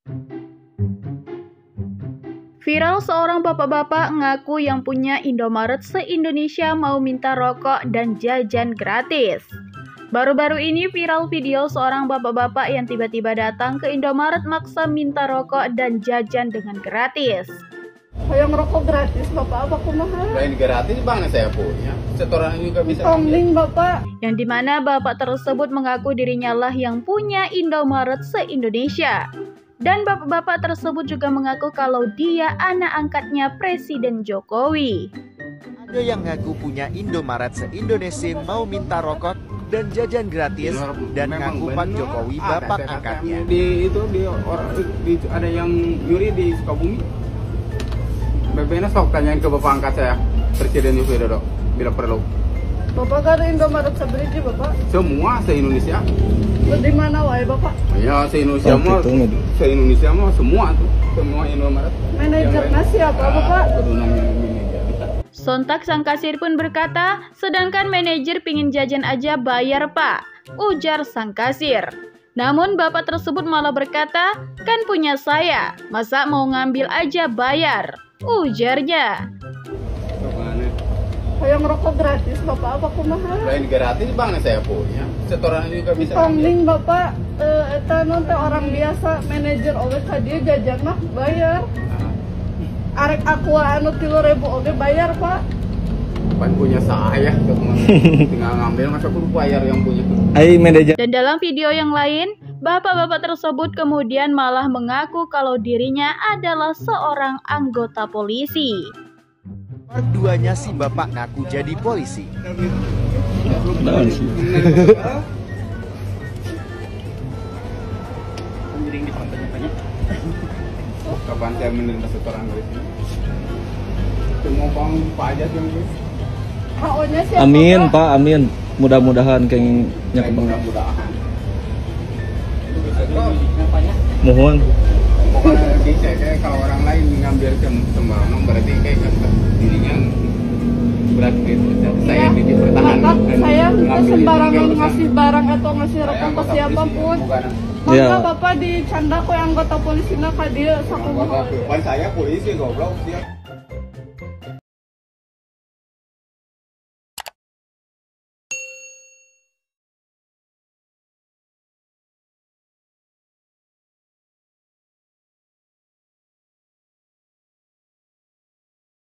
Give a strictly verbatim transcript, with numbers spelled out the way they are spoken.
Viral seorang bapak-bapak ngaku yang punya Indomaret se-Indonesia mau minta rokok dan jajan gratis. Baru-baru ini viral video seorang bapak-bapak yang tiba-tiba datang ke Indomaret maksa minta rokok dan jajan dengan gratis. Yang rokok gratis bapak, apa kumaha? Lain gratis bang saya punya. Setoran juga bisa. Tongling bapak. Yang dimana bapak tersebut mengaku dirinya lah yang punya Indomaret se-Indonesia. Dan bapak-bapak tersebut juga mengaku kalau dia anak angkatnya Presiden Jokowi. Ada yang ngaku punya Indomaret se-Indonesia mau minta rokok dan jajan gratis dan ngaku Pak Jokowi bapak angkatnya. Di itu di orang di, ada yang nyuri di Sukabumi. B B N sok tanyain ke bapak angkat saya, Presiden Joko Widodo, bila perlu. Bapak gak ada Indomaret seberiji bapak? Semua se-Indonesia. Di mana wae bapak? Ya se-Indonesia mah, se-Indonesia mah semua tuh, semua Indomaret. Manajernya siapa bapak? Sontak sang kasir pun berkata, sedangkan manajer pingin jajan aja bayar pak, ujar sang kasir. Namun bapak tersebut malah berkata, kan punya saya, masa mau ngambil aja bayar, ujarnya. Yang rokok gratis bapak, apa kumaha? Lain gratis bang saya punya. Setoran juga bisa. Tongling bapak, eh, eta nanti orang biasa manajer oge ka dieu jajan mah bayar. Arek aqua anu tilu ribu oge bayar pak. Pan punya saya, tinggal ngambil masa kudu bayar yang punya. Dan dalam video yang lain, bapak-bapak tersebut kemudian malah mengaku kalau dirinya adalah seorang anggota polisi. Keduanya si bapak ngaku jadi polisi. Kapan saya menerima setoran dari sini? Semua bang pajak yang ini. H O-nya siapa? Amin Pak, amin. Mudah-mudahan kayaknya Mudah-mudahan. Mohon. Pokoknya bisa kayak kalau orang lain ngambil sembarang berarti kayak dirinya berat gitu. Saya Ya, dipertahankan. bapak, saya bisa sembarangan ngasih barang atau ngasih rokok ke siapapun. Maka Ya. bapak dicanda kok anggota polisi na ka dieu sakumaha. Pan saya polisi goblok siap.